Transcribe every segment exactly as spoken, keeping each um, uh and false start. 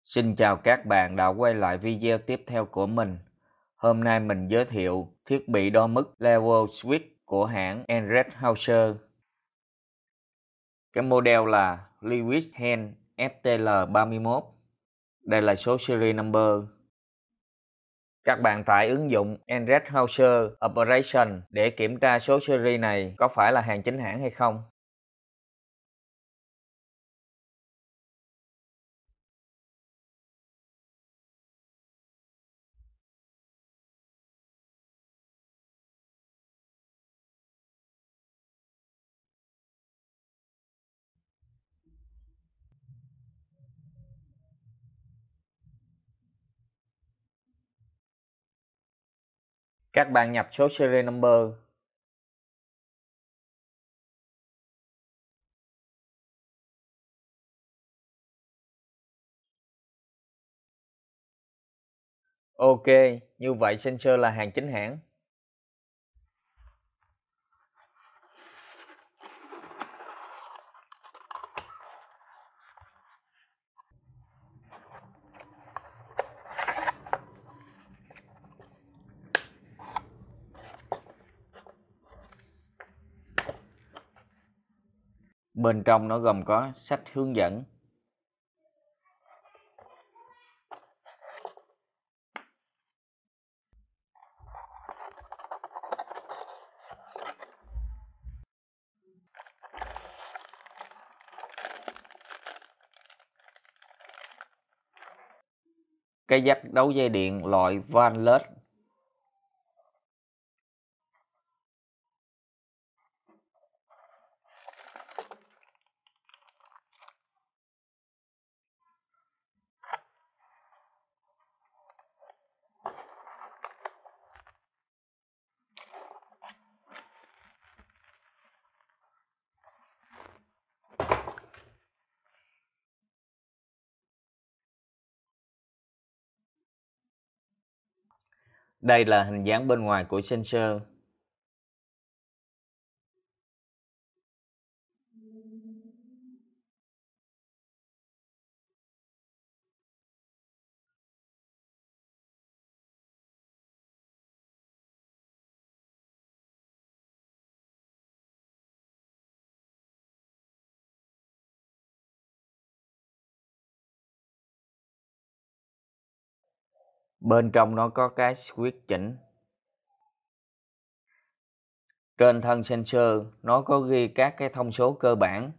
Xin chào các bạn đã quay lại video tiếp theo của mình. Hôm nay mình giới thiệu thiết bị đo mức level switch của hãng Enrad-Hauser. Cái model là Lewis Hand F T L ba mươi mốt. Đây là số series number. Các bạn tải ứng dụng Enrad-Hauser Operation để kiểm tra số series này có phải là hàng chính hãng hay không. Các bạn nhập số series number. Ok, như vậy sensor là hàng chính hãng. Bên trong nó gồm có sách hướng dẫn. Cái dắt đấu dây điện loại van lết. Đây là hình dáng bên ngoài của sensor. Bên trong nó có cái switch chỉnh. Trên thân sensor nó có ghi các cái thông số cơ bản.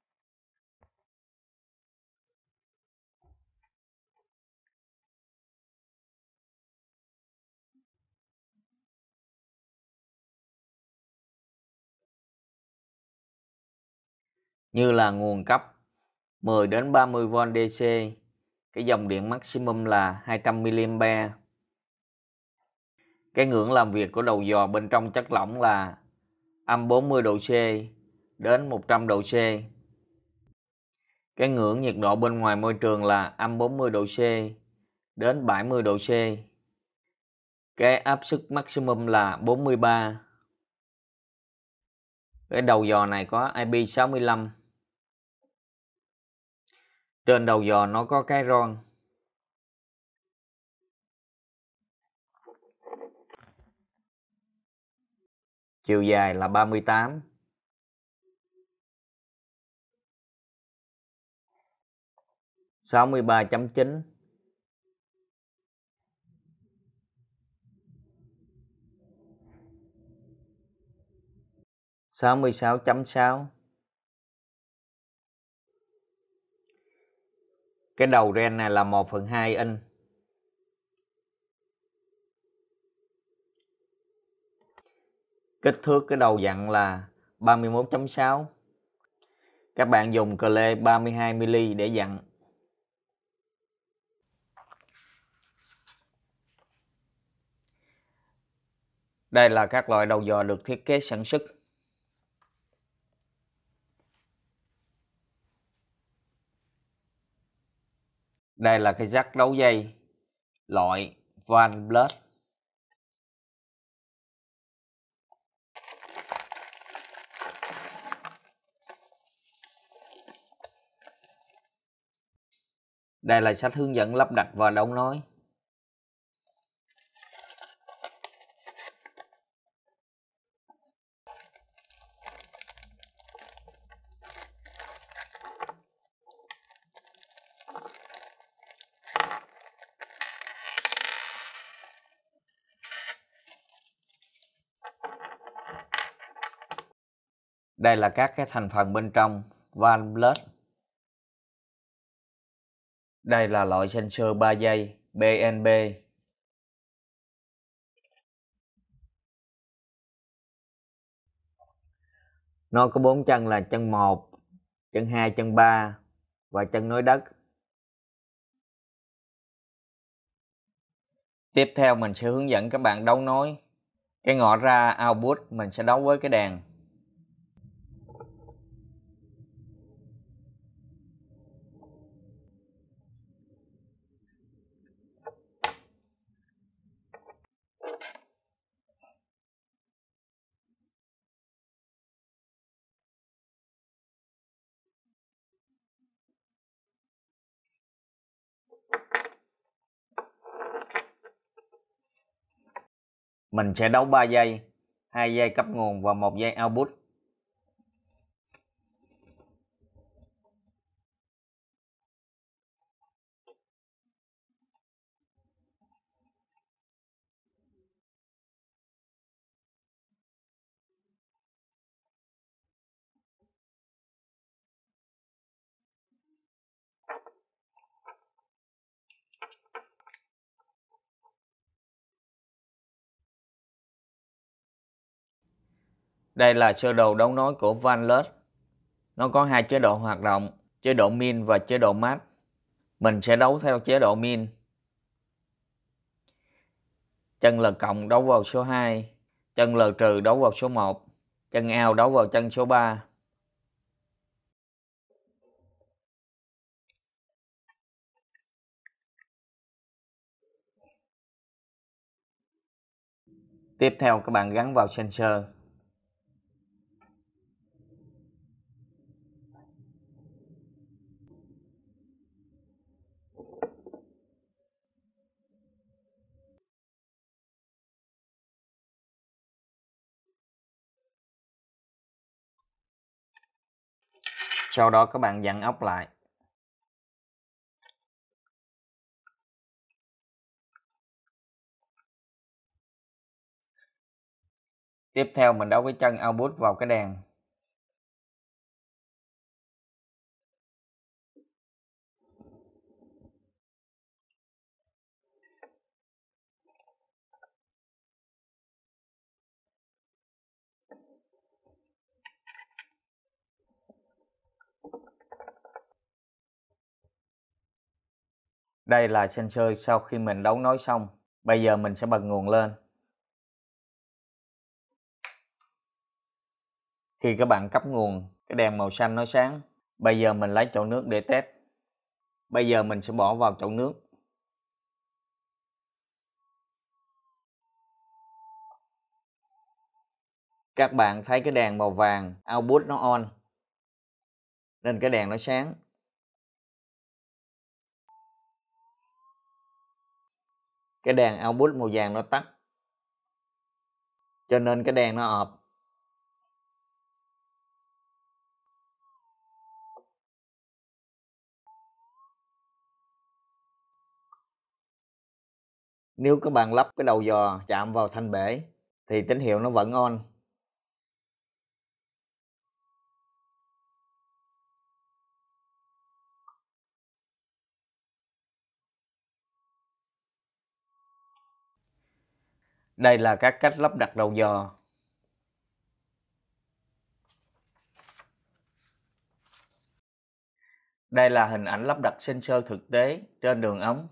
Như là nguồn cấp mười đến ba mươi vôn đê xê, cái dòng điện maximum là hai trăm mi-li-am-pe. Cái ngưỡng làm việc của đầu dò bên trong chất lỏng là âm bốn mươi độ C đến một trăm độ C. Cái ngưỡng nhiệt độ bên ngoài môi trường là âm bốn mươi độ C đến bảy mươi độ C. Cái áp suất maximum là bốn mươi ba. Cái đầu dò này có I P sáu mươi lăm. Trên đầu dò nó có cái ron. Chiều dài là ba mươi tám. sáu mươi ba chấm chín. sáu mươi sáu chấm sáu. Cái đầu ren này là một phần hai inch. Kích thước cái đầu dặn là ba mươi mốt chấm sáu. Các bạn dùng cờ lê ba mươi hai mi-li-mét để dặn. Đây là các loại đầu dò được thiết kế sản xuất. Đây là cái jack đấu dây loại van lết. Đây là sách hướng dẫn lắp đặt và đấu nối. Đây là các cái thành phần bên trong van blade. Đây là loại sensor ba dây bê en bê. Nó có bốn chân là chân một, chân hai, chân ba và chân nối đất. Tiếp theo mình sẽ hướng dẫn các bạn đấu nối. Cái ngõ ra output mình sẽ đấu với cái đèn. Mình sẽ đấu ba dây, hai dây cấp nguồn và một dây output. Đây là sơ đồ đấu nối của van blade. Nó có hai chế độ hoạt động, chế độ min và chế độ max. Mình sẽ đấu theo chế độ min. Chân L cộng đấu vào số hai, chân L trừ đấu vào số một, chân out đấu vào chân số ba. Tiếp theo các bạn gắn vào sensor. Sau đó các bạn vặn ốc lại. Tiếp theo mình đấu cái chân output vào cái đèn. Đây là sensor sau khi mình đấu nối xong. Bây giờ mình sẽ bật nguồn lên. Khi các bạn cấp nguồn, cái đèn màu xanh nó sáng. Bây giờ mình lấy chậu nước để test. Bây giờ mình sẽ bỏ vào chậu nước. Các bạn thấy cái đèn màu vàng output nó on, nên cái đèn nó sáng. Cái đèn output màu vàng nó tắt, cho nên cái đèn nó ọp. Nếu các bạn lắp cái đầu dò chạm vào thanh bể thì tín hiệu nó vẫn on. Đây là các cách lắp đặt đầu dò. Đây là hình ảnh lắp đặt sensor thực tế trên đường ống.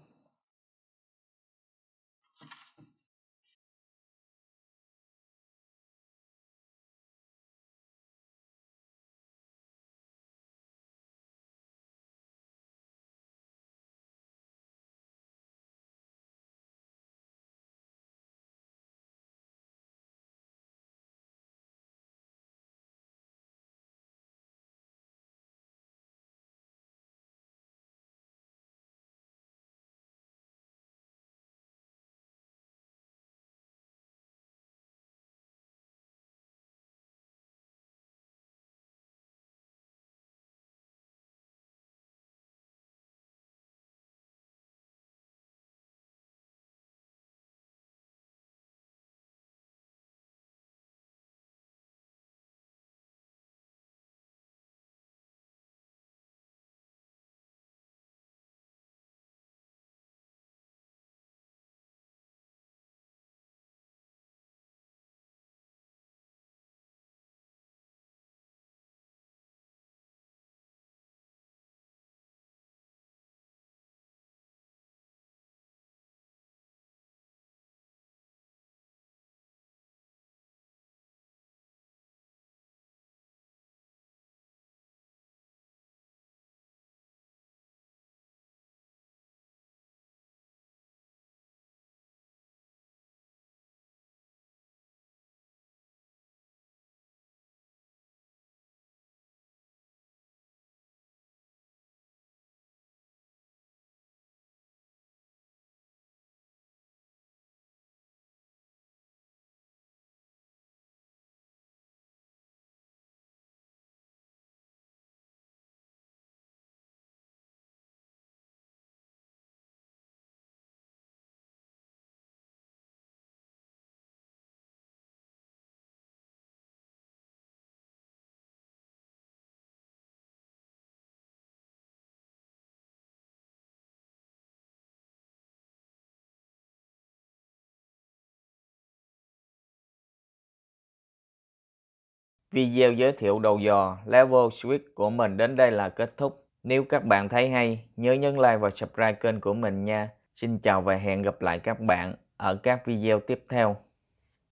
Video giới thiệu đầu dò Level Switch của mình đến đây là kết thúc. Nếu các bạn thấy hay, nhớ nhấn like và subscribe kênh của mình nha. Xin chào và hẹn gặp lại các bạn ở các video tiếp theo.